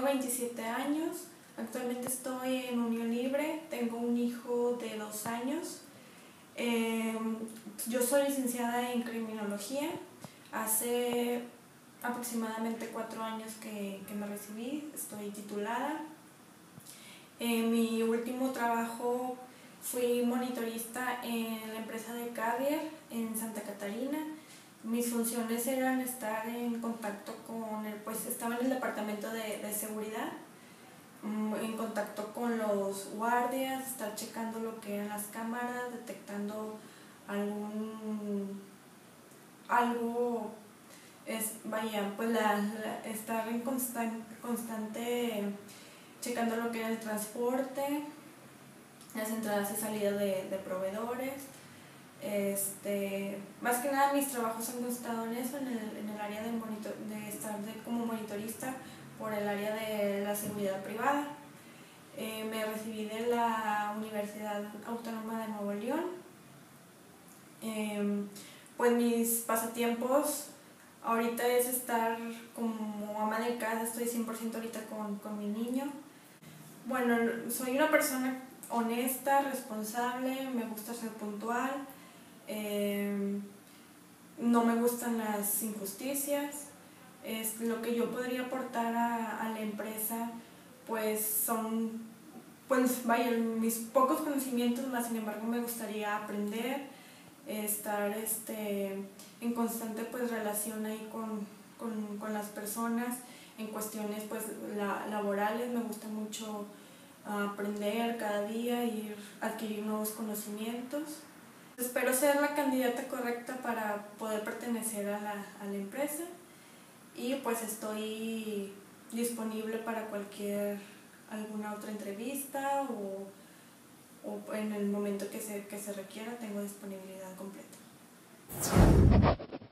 Tengo 27 años, actualmente estoy en unión libre, tengo un hijo de 2 años. Yo soy licenciada en criminología, hace aproximadamente 4 años que me recibí, estoy titulada. En mi último trabajo fui monitorista en la empresa de Carrier en Santa Catarina. Mis funciones eran estar en contacto con estaba en el departamento de seguridad, en contacto con los guardias, estar checando lo que eran las cámaras, detectando estar en constante checando lo que era el transporte, las entradas y salidas de proveedores. Más que nada mis trabajos han constado en eso, en el área de estar como monitorista por el área de la seguridad privada. Me recibí de la Universidad Autónoma de Nuevo León. Pues mis pasatiempos ahorita es estar como ama de casa, estoy 100% ahorita con mi niño. Bueno, soy una persona honesta, responsable, me gusta ser puntual, no me gustan las injusticias. Lo que yo podría aportar a la empresa son mis pocos conocimientos, más sin embargo me gustaría aprender, estar en constante relación ahí con las personas en cuestiones laborales. Me gusta mucho aprender cada día, adquirir nuevos conocimientos. Espero ser la candidata correcta para poder pertenecer a la empresa y pues estoy disponible para alguna otra entrevista o en el momento que se requiera. Tengo disponibilidad completa.